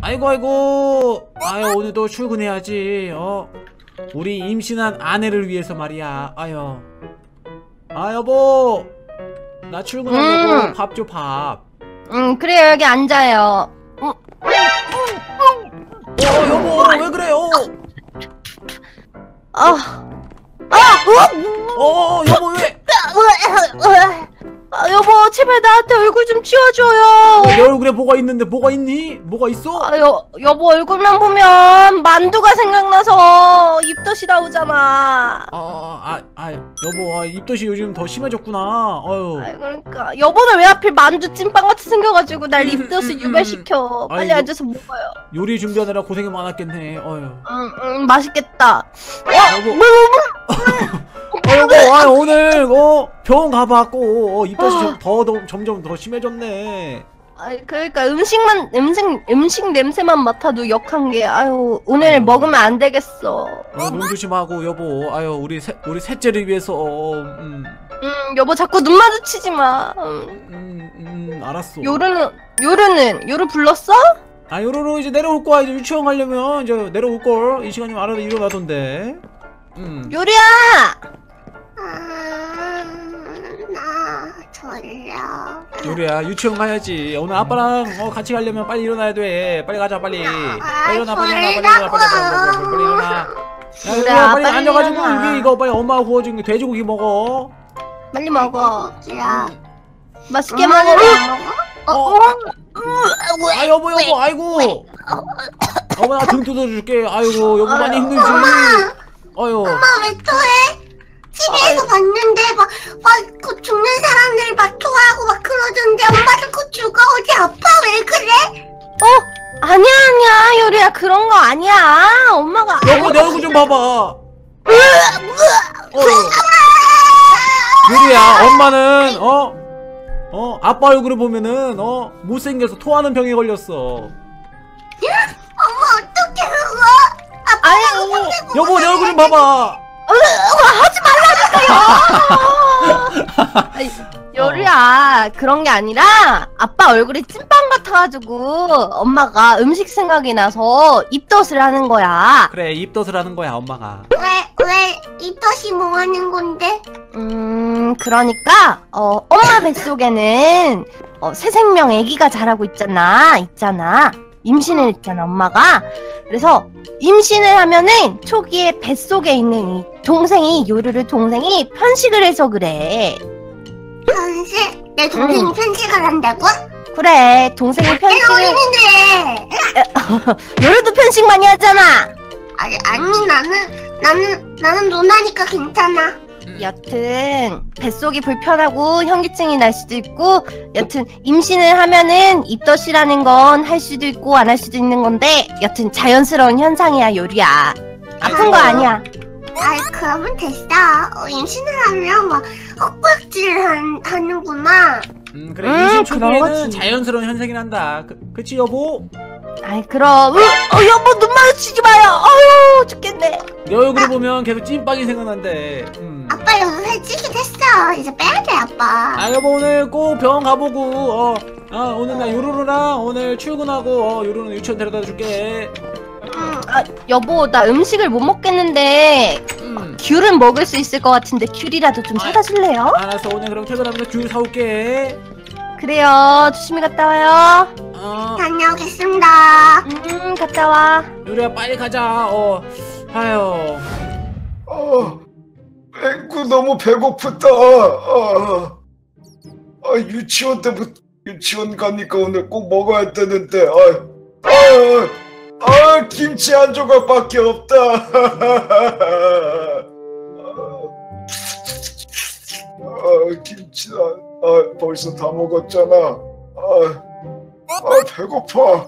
아이고. 아유, 오늘도 출근해야지. 우리 임신한 아내를 위해서 말이야. 아유. 아, 여보. 나 출근하려고 밥 줘, 밥. 그래요. 여기 앉아요. 여보, 왜 그래요? 여보, 왜? 여보, 제발 나한테 얼굴 좀 치워줘요. 내 얼굴에 뭐가 있는데, 뭐가 있니? 뭐가 있어? 여보 얼굴만 보면 만두가 생각나서 입덧이 나오잖아. 여보, 입덧이 요즘 더 심해졌구나. 그러니까 여보는 왜 하필 만두 찐빵같이 생겨가지고 날 입덧을 유발시켜. 빨리 앉아서 먹어요. 요리 준비하느라 고생이 많았겠네. 맛있겠다. 여보, 오늘 병원 가봤고 입덧이 점점 더 심해졌네. 그러니까 음식 냄새만 맡아도 역한 게 오늘 먹으면 안 되겠어. 눈 조심하고 여보. 우리 셋째를 위해서. 여보 자꾸 눈 마주치지 마. 알았어. 요루 불렀어? 요루루 이제 내려올 거야. 이제 유치원 가려면 이제 내려올 걸. 이 시간이면 알아서 일어나던데. 요리야. 나 졸려. 요리야, 유치원 가야지. 오늘 아빠랑 같이 가려면 빨리 일어나야 돼. 빨리 가자, 빨리. 빨리 일어나. 빨리 일어나. 야, 빨리 앉아가지고 이거 빨리 엄마가 구워준 게 돼지고기 먹어. 빨리 먹어. 맛있게 먹어. 여보, 아이고. 엄마 나 등 뜯어줄게. 아이고, 여보 많이 힘들지. 엄마 왜 토해? TV에서 봤는데 그 죽는 사람들 막 토하고 막 그러던데 엄마도 그 죽어. 어디 아파? 왜 그래? 아니야 요리야, 그런 거 아니야. 엄마가 여보 내 얼굴 좀 봐봐. 요리야, 엄마는 아빠 얼굴을 보면은 못생겨서 토하는 병에 걸렸어. 엄마 어떡해 그거? 아빠 여보 내 얼굴 좀 봐봐. 하지 말라니까요. 요리야, 그런 게 아니라 아빠 얼굴이 찐빵 같아가지고 엄마가 음식 생각이 나서 입덧을 하는 거야. 그래, 입덧을 하는 거야 엄마가. 왜 입덧이 뭐 하는 건데? 그러니까 엄마 뱃속에는 새 생명 아기가 자라고 있잖아. 임신을 했잖아 엄마가. 그래서 임신을 하면은 초기에 뱃속에 있는 이 요르르 동생이 편식을 해서 그래. 편식? 내 동생이 편식을 한다고? 그래, 동생이 편식을. 어린이네. 요르도 편식 많이 하잖아. 아니 나는 누나니까 괜찮아. 여튼 뱃속이 불편하고 현기증이 날 수도 있고, 여튼 임신을 하면은 입덧이라는 건 할 수도 있고 안 할 수도 있는 건데, 여튼 자연스러운 현상이야 요리야. 아픈 거 아니야. 그러면 됐어. 임신을 하면 막 헛구역질을 하는구나. 그래, 임신 초기에는 자연스러운 현상이 난다. 그치 여보? 그럼 여보 눈 마주치지 마요. 어휴 죽겠네. 내 얼굴 보면 계속 찐빵이 생각난대. 아빠 요새 찌게 됐어. 이제 빼야 돼 아빠. 여보 오늘 꼭 병원 가보고 오늘 나 요루루랑 오늘 출근하고 요루루는 유치원 데려다 줄게. 여보 나 음식을 못 먹겠는데 귤은 먹을 수 있을 것 같은데 귤이라도 좀 사다 줄래요? 알았어, 오늘 그럼 퇴근하면서 귤 사올게. 그래요, 조심히 갔다 와요. 다녀오겠습니다. 갔다 와. 요리야 빨리 가자. 아유. 앵구 너무 배고프다. 유치원 때부터 유치원 가니까 오늘 꼭 먹어야 되는데. 김치 한 조각밖에 없다. 김치 벌써 다 먹었잖아. 배고파.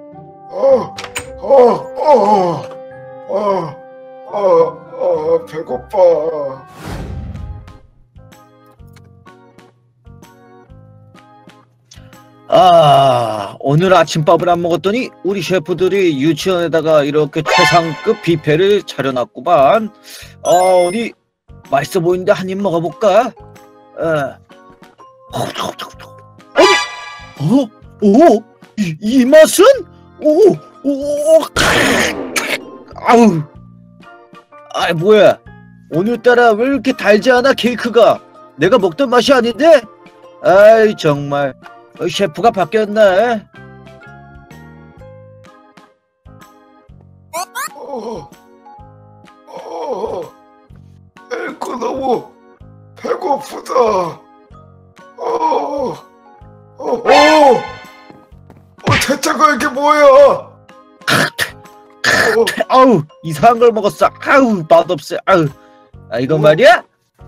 배고파. 오늘 아침밥을 안 먹었더니 우리 셰프들이 유치원에다가 이렇게 최상급 뷔페를 차려놨구만. 어디 맛있어 보이는데 한 입 먹어볼까? 아니, 이 맛은? 오, 아우. 아, 뭐야? 오늘따라 왜 이렇게 달지 않아, 케이크가? 내가 먹던 맛이 아닌데? 아이, 정말. 셰프가 바뀌었나? 앵커 너무 배고프다. 대체가 이게 뭐야? 아우, 이상한 걸 먹었어. 아우, 맛없어. 아우. 아, 이거 말이야?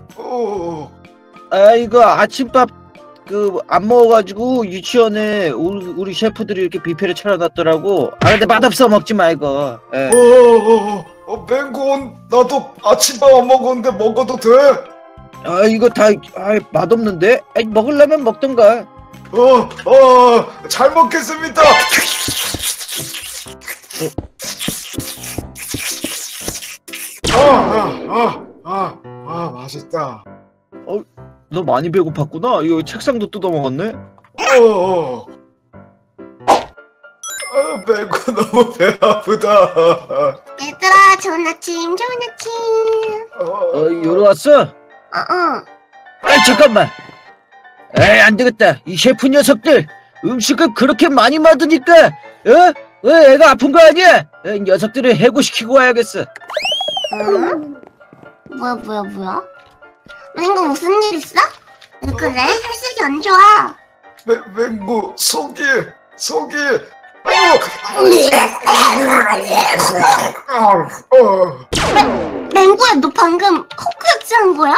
아, 이거 아침밥 안 먹어가지고 유치원에 우리 셰프들이 이렇게 뷔페를 차려놨더라고. 아, 근데 맛없어. 먹지 마, 이거. 예. 맹고, 나도 아침밥 안 먹었는데 먹어도 돼? 아, 이거 다 맛없는데? 아이, 먹으려면 먹던가. 잘 먹겠습니다. 맛있다. 너 많이 배고팠구나. 이거 책상도 뜯어먹었네. 맹고 너무 배 아프다. 얘들아, 좋은 아침, 좋은 아침. 요로 왔어? 아, 잠깐만. 에이, 안 되겠다. 이 셰프 녀석들 음식을 그렇게 많이 만드니까 왜 애가 아픈 거 아니야? 이 녀석들을 해고시키고 와야겠어. 뭐야? 맹고 무슨 일 있어? 왜 그래? 혈색이 안 좋아. 맹고 속이. 맹고야, 너 방금 코크역질한 거야?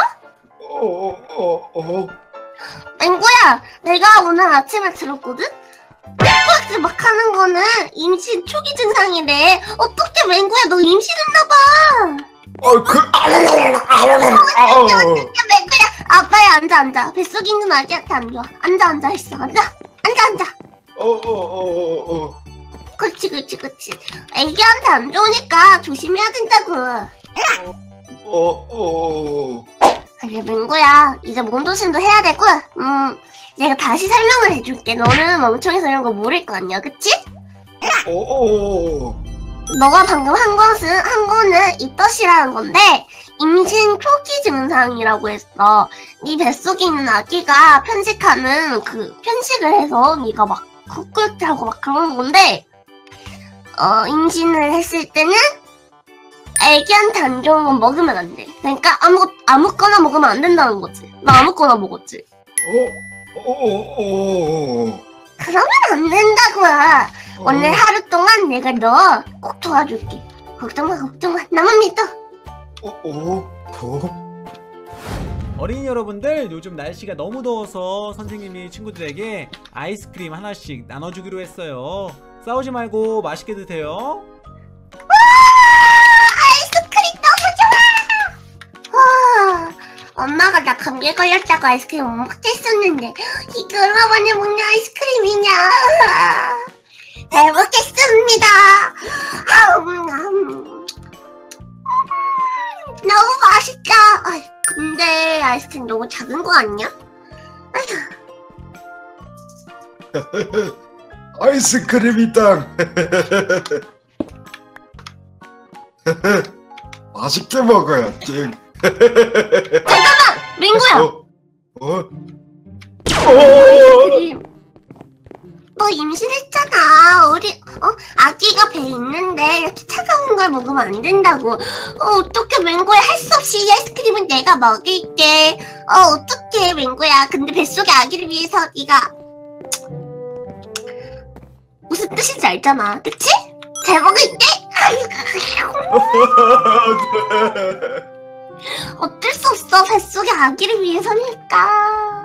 맹고야, 내가 오늘 아침에 들었거든? 코크역질 막 하는 거는 임신 초기 증상이래. 어떻게 맹고야, 너 임신했나봐. 맹고야, 아빠야, 앉아. 뱃속에 있는 아기한테 안 좋아. 앉아 했어. 앉아. 그렇지. 애기한테 안 좋으니까 조심해야 된다고. 그래, 맹고야, 이제 몸조심도 해야 되고, 내가 다시 설명을 해줄게. 너는 멍청해서 이런 거 모를 거 아니야, 그치? 너가 방금 한 거는 입덧이라는 건데, 임신 초기 증상이라고 했어. 네 뱃속에 있는 아기가 편식을 해서 네가 막 쿡쿡하고 막 그러는 건데, 임신을 했을 때는 애기한테 안 좋은 건 먹으면 안 돼. 그러니까 아무거나 먹으면 안 된다는 거지. 나 아무거나 먹었지. 그러면 안 된다고. 오늘 하루 동안 내가 너 꼭 도와줄게. 걱정 마. 나만 믿어. 어린이 여러분들, 요즘 날씨가 너무 더워서 선생님이 친구들에게 아이스크림 하나씩 나눠주기로 했어요. 싸우지 말고 맛있게 드세요. 아이스크림 너무 좋아. 엄마가 나 감기 걸렸다고 아이스크림 못 먹게 했었는데 이게 얼마만에 먹는 아이스크림이냐. 잘 먹겠습니다. 너무 맛있다. 근데 아이스크림 너무 작은 거 아니야? 아이스크림이 땅. 맛있게 먹어야지. 잠깐만! 맹구야! 아이스크림. 너 임신했잖아. 아기가 배에 있는데 이렇게 차가운 걸 먹으면 안 된다고. 어떡해, 맹구야. 할 수 없이 이 아이스크림은 내가 먹일게. 어떡해, 맹구야. 근데 뱃속의 아기를 위해서 네가 무슨 뜻인지 알잖아. 그치? 잘 먹을게. 어쩔 수 없어. 뱃속의 아기를 위해서니까.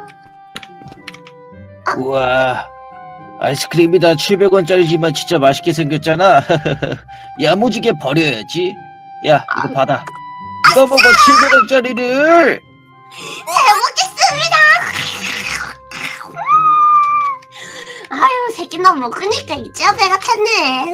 우와, 아이스크림이 다 700원짜리지만 진짜 맛있게 생겼잖아. 야무지게 버려야지. 야, 이거 받아. 이거 먹어, 700원짜리를. 잘 먹겠습니다. 아유, 새끼나 먹으니까 이제야 배가 찼네.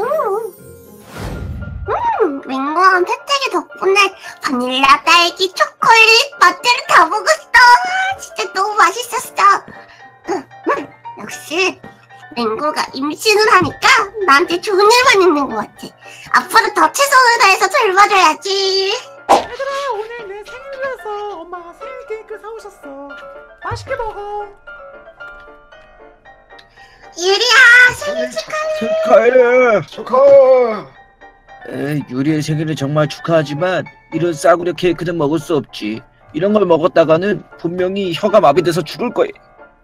맹고한 패티기 덕분에 바닐라, 딸기, 초콜릿, 맛대로 다 먹었어. 진짜 너무 맛있었어. 역시 맹구가 임신을 하니까 나한테 좋은 일만 있는 것 같아. 앞으로 더 최선을 다해서 돌봐줘야지. 얘들아, 오늘 내 생일이라서 엄마가 생일 케이크 사오셨어. 맛있게 먹어. 유리야, 생일 축하해. 축하해. 축하. 유리의 생일은 정말 축하하지만 이런 싸구려 케이크는 먹을 수 없지. 이런 걸 먹었다가는 분명히 혀가 마비돼서 죽을 거야.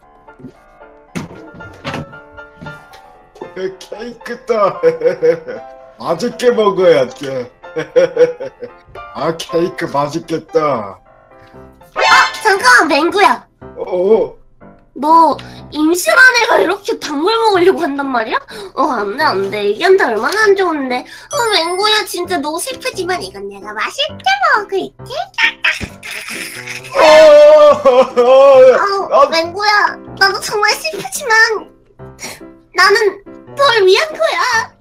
케이크다. 맛있게 먹어야 돼. 아, 케이크 맛있겠다. 잠깐만, 맹구야. 너 임신한 애가 이렇게 단물 먹으려고 한단 말이야? 안 돼. 얘기한다 얼마나 안 좋은데. 맹구야, 진짜 너 슬프지만 이건 내가 맛있게 먹을게. 맹구야, 나도 정말 슬프지만 나는 널 위한 거야.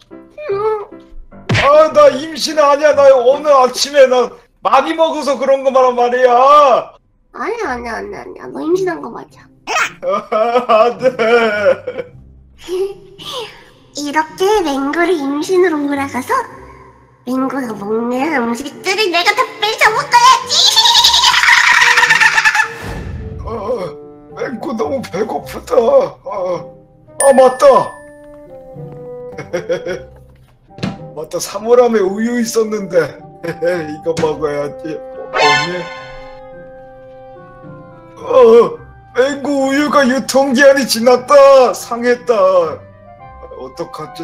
아, 나 임신 아니야. 나 오늘 아침에 나 많이 먹어서 그런 거란 말이야. 아니야. 너 임신한 거 맞아. 안 돼. 이렇게 맹구를 임신으로 몰아가서 맹구가 먹는 음식들을 내가 다 뺏어먹어야지. 맹구 너무 배고프다. 맞다. 맞다. 사물함에 우유 있었는데 이거 먹어야지. 맹구 우유가 유통기한이 지났다. 상했다. 어떡하지?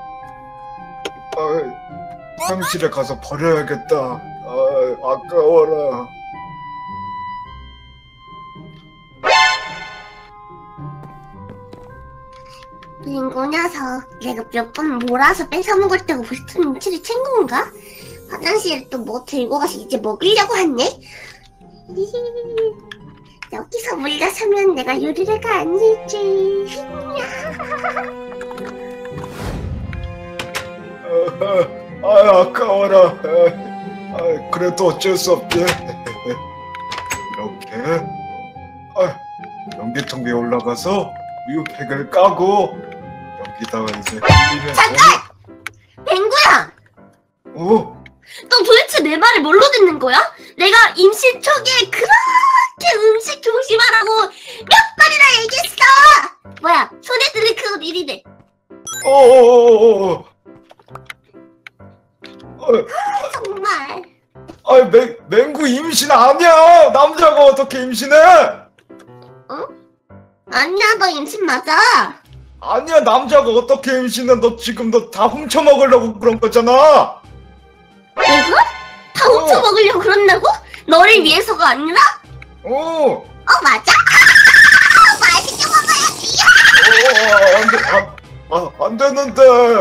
사무실에 가서 버려야겠다. 아까워라. 맹구 녀석, 내가 몇 번 몰아서 뺏어먹을 때가 벌써 눈치를 챈 건가? 화장실에 또 뭐 들고 가서 이제 먹으려고 했네? 여기서 물러서면 내가 요리를 아니지. 아까워라. 그래도 어쩔 수 없지. 이렇게 변기통 위에 올라가서 우유팩을 까고 여기다가 이제 잠깐! 맹구야! 너 도대체 내 말을 뭘로 듣는 거야? 내가 임신 초기에 그렇게 음식 조심하라고 몇 번이나 얘기했어! 뭐야, 손에 드는 그건 일이네. 정말. 맹구 임신 아니야. 남자가 어떻게 임신해? 아니야, 너 임신 맞아. 아니야, 남자가 어떻게 임신해? 너 지금 너 다 훔쳐 먹으려고 그런 거잖아. 내가? 다 훔쳐 먹으려고 그런다고? 너를 위해서가 아니라? 맞아? 맛있게 먹어야지. 안 되는데.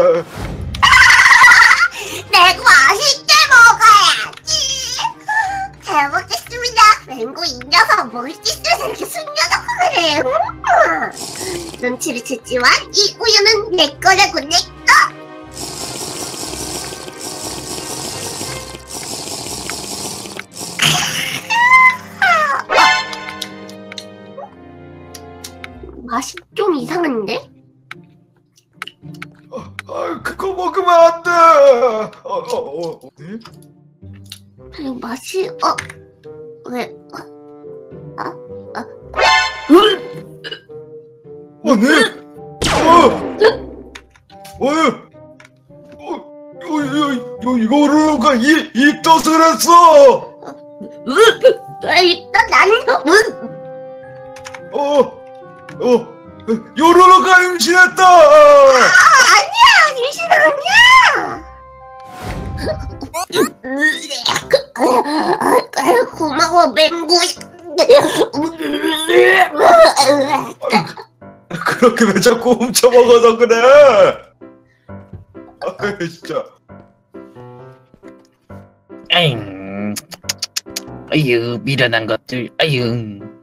내가 맛있게 먹어야지. 잘 먹겠습니다. 맹구 이 녀석 먹을 수 있으면 이렇게 숨겨놓고 그래. 눈치를 챘지만 이 우유는 내 거라고, 내 거. 맛이 좀 이상한데? 그거 먹으면 안 돼. 맛이 왜? 요루가 입덧을 했어. 일단 나는 요루가 임신했다. 아니야, 임신 아니야. 고마워, 맹구. 그렇게 왜 자꾸 훔쳐 먹어서 그래? 진짜. 아유, 미련한 것들. 아유.